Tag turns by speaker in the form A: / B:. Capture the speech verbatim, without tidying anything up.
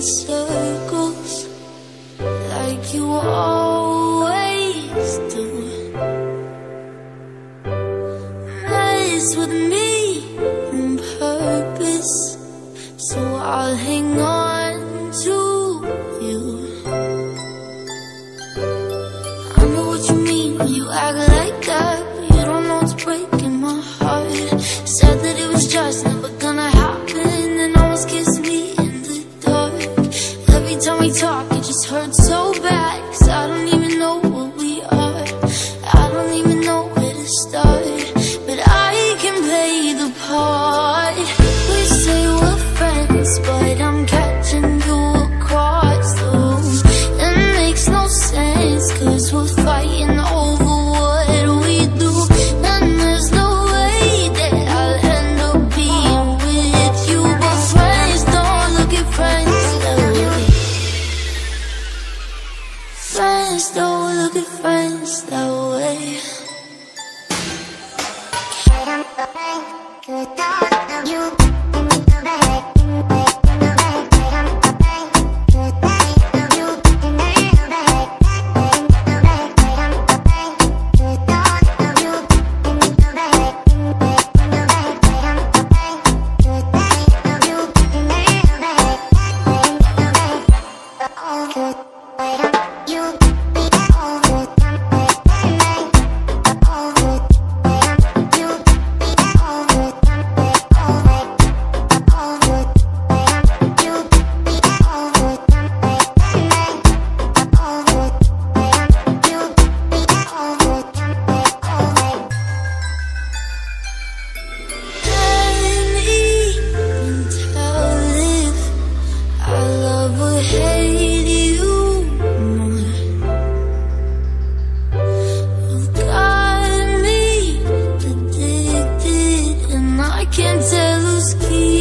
A: circles like you always do. Mess with me on purpose, so I'll hang on to you. I know what you mean when you act like that, but you don't know it's breaking my heart. Said that it was just never gonna happen, and almost kissed me in the dark. Every time we talk, it just hurts so bad, 'cause I don't even know what we are. I don't even know where to start, but I can play the part. We say we're friends, but I'm catching you across the room. That makes no sense, 'cause we're fighting over what we do. And there's no way that I'll end up being with you. But friends don't look at friends that way. Friends don't look at friends that way. Can't tell who's keeping